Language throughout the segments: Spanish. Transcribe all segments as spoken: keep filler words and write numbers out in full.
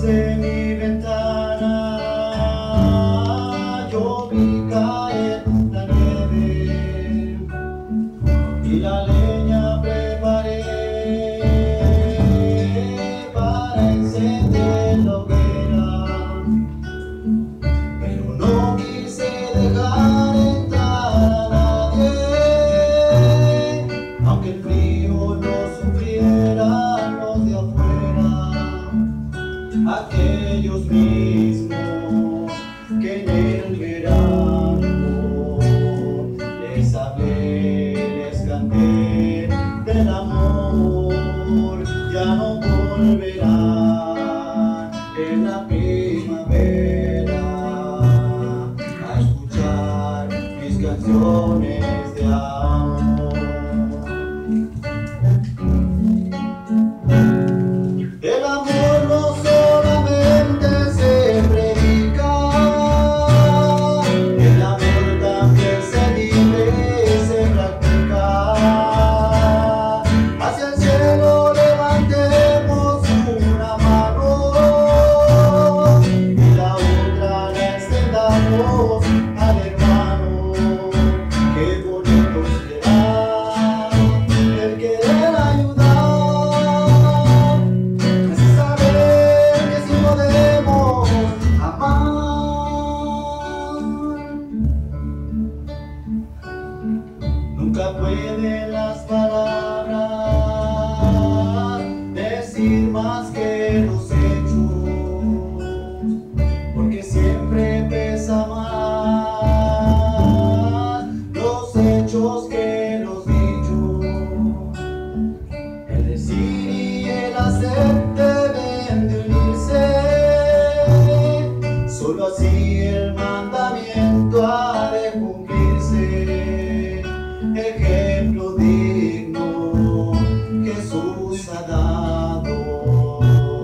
de mi ventana yo vi caer la nieve y la leña preparé para encender la hoguera, pero no quise dejar entrar a nadie, aunque el frío lo sufrieran los de afuera, aquellos mismos que en el verano les hablé, les canté del amor, ya no volverán en la primavera a escuchar mis canciones de amor. El amor no solamente se predica, el amor también se vive y se practica. Hacia el cielo levantemos una mano y la otra la extendamos al hermano. Qué bonito será el querer ayudar, saber que si podemos amar. Nunca pueden las palabras decir más que los hechos, porque siempre pesa más los hechos que los dichos. El decir y el hacer deben de unirse, solo así el mandamiento ha de cumplirse. Ejemplo digno Jesús ha dado,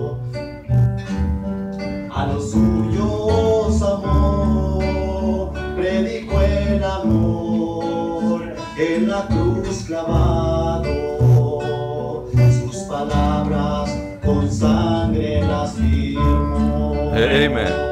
a los suyos amó, predicó el amor en la cruz clavado, sus palabras con sangre las firmó. Amen.